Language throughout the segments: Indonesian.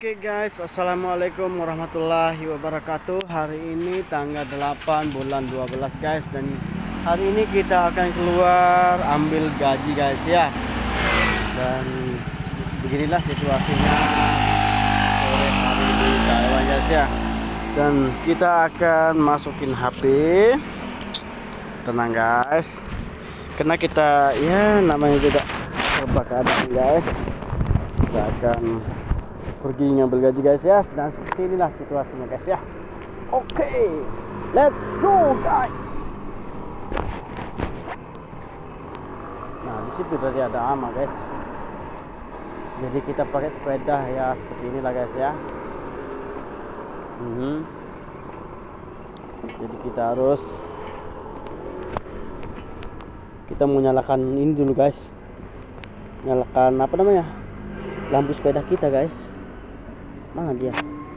Oke guys, assalamualaikum warahmatullahi wabarakatuh. Hari ini tanggal 8 bulan 12 guys, dan hari ini kita akan keluar ambil gaji guys ya. Dan beginilah situasinya sore hari di Taiwan guys ya. Dan kita akan masukin HP. Tenang guys, karena kita ya namanya tidak serba keadaan guys. Kita akan pergi ngambil gaji guys ya, dan seperti inilah situasinya guys ya. Oke, let's go guys. Nah di situ tadi ada ama guys, jadi kita pakai sepeda ya, seperti inilah guys ya. Jadi kita mau nyalakan ini dulu guys, nyalakan apa namanya, lampu sepeda kita guys. Mana dia?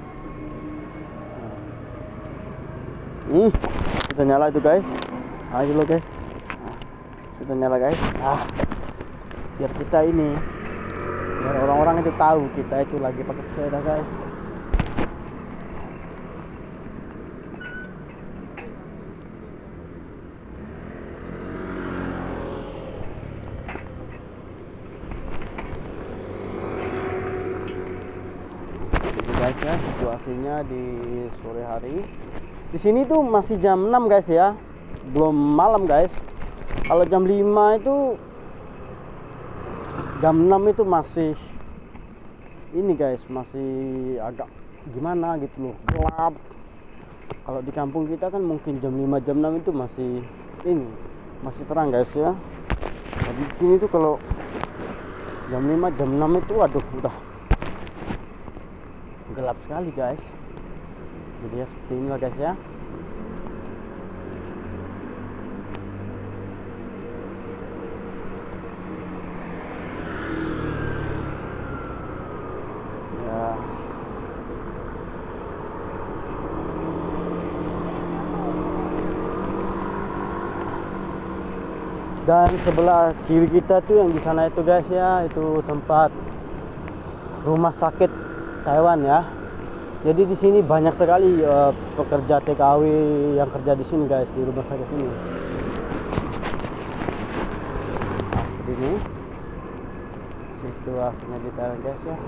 Sudah nyala itu guys. Ayo lo guys. Sudah nyala guys. Biar kita ini, biar orang-orang itu tahu kita itu lagi pakai sepeda guys. Guys ya, situasinya di sore hari. Di sini tuh masih jam 6 guys ya, belum malam guys. Kalau jam 5 itu, jam 6 itu masih ini guys, masih agak gimana gitu loh, gelap. Kalau di kampung kita kan mungkin jam 5 jam 6 itu masih ini, masih terang guys ya. Jadi di sini tuh kalau jam 5 jam 6 itu aduh udah gelap sekali guys. Jadi ya seperti inilah guys ya. Dan sebelah kiri kita tuh yang di sana itu guys ya, itu tempat rumah sakit Taiwan ya. Jadi di sini banyak sekali pekerja TKW yang kerja di sini guys, di rumah sakit ini. Nah, seperti ini situasinya di Thailand guys ya.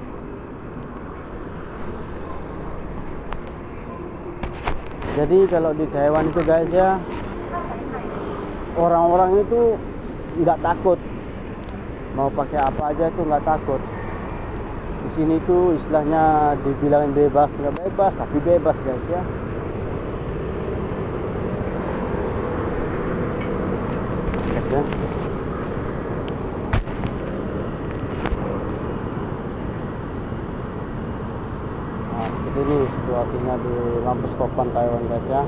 Jadi kalau di Taiwan itu guys ya, orang-orang itu nggak takut, mau pakai apa aja itu nggak takut. Di sini tuh istilahnya dibilangin bebas, nggak bebas tapi bebas guys ya. Guys ya. Nah seperti ini situasinya di lampu stopan Taiwan guys ya.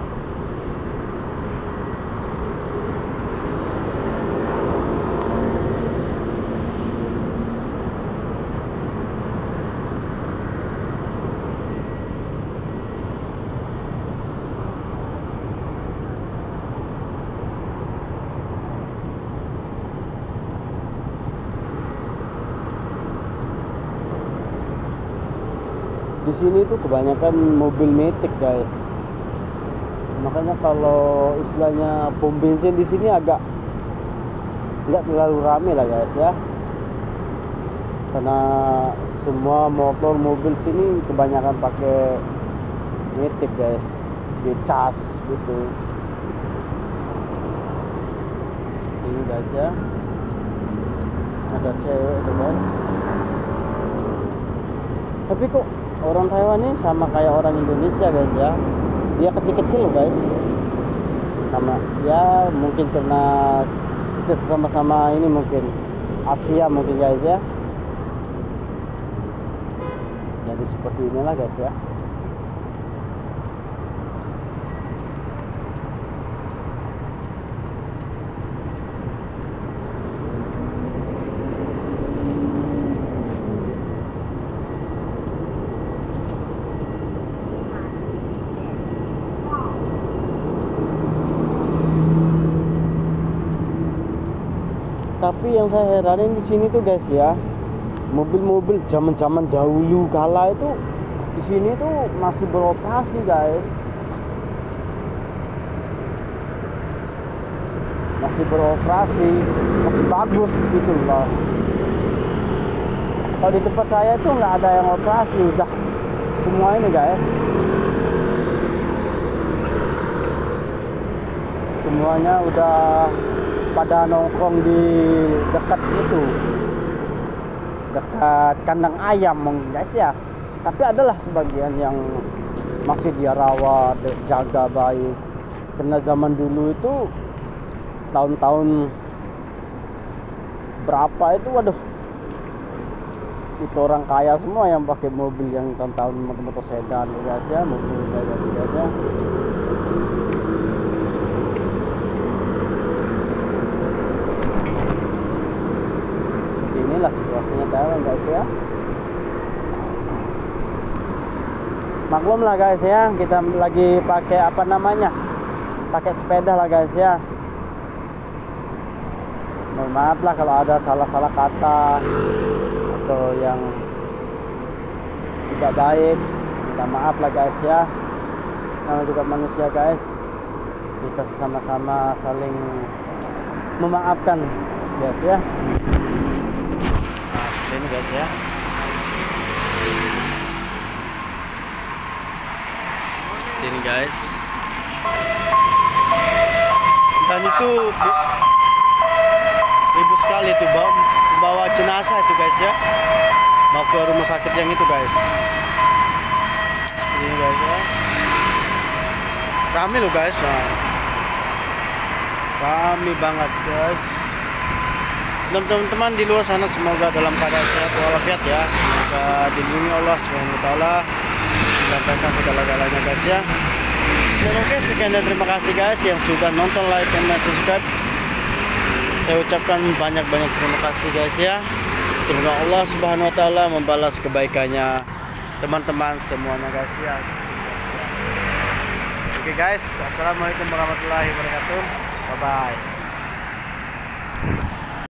Di sini tuh kebanyakan mobil metik guys. Makanya kalau istilahnya pom bensin di sini agak nggak terlalu rame lah guys ya. Karena semua motor mobil sini kebanyakan pakai metik guys, di cas gitu. Ini guys ya. Ada cewek itu guys. Tapi kok orang Taiwan ini sama kayak orang Indonesia guys ya, dia kecil-kecil guys. Sama ya mungkin karena kita sama-sama ini mungkin Asia mungkin guys ya. Jadi seperti inilah guys ya. Tapi yang saya heranin di sini tuh guys ya, mobil-mobil zaman-zaman dahulu kala itu di sini tuh masih beroperasi guys, masih beroperasi, masih bagus gitu loh. Kalau di tempat saya itu nggak ada yang operasi, udah semua ini guys, semuanya udah pada nongkrong di dekat itu, dekat kandang ayam guys ya. Tapi adalah sebagian yang masih dia rawat, jaga baik, karena zaman dulu itu tahun-tahun berapa itu, waduh, itu orang kaya semua yang pakai mobil yang tahun-tahun motor sedan guys ya, mobil sedan guys ya. Seperti inilah situasinya Thailand guys ya. Maklum lah guys ya, kita lagi pakai apa namanya, pakai sepeda lah guys ya. Mohon maaf lah kalau ada salah-salah kata atau yang tidak baik, minta maaf lah guys ya. Namanya juga manusia guys, kita sama-sama saling memaafkan guys ya. Nah seperti ini guys ya. Seperti ini guys. Dan itu ribut sekali itu bawa jenazah itu guys ya, mau ke rumah sakit yang itu guys. Seperti ini guys ya, rame loh guys. Nah, rame banget guys. Dan teman-teman di luar sana semoga dalam keadaan sehat walafiat ya, semoga dilindungi Allah Subhanahu wa taala, dilancarkan segala-galanya guys ya. Dan oke, sekian dan terima kasih guys yang sudah nonton, like, dan subscribe. Saya ucapkan banyak-banyak terima kasih guys ya. Semoga Allah Subhanahu wa taala membalas kebaikannya teman-teman semuanya guys ya. Oke guys, assalamualaikum warahmatullahi wabarakatuh. Bye bye.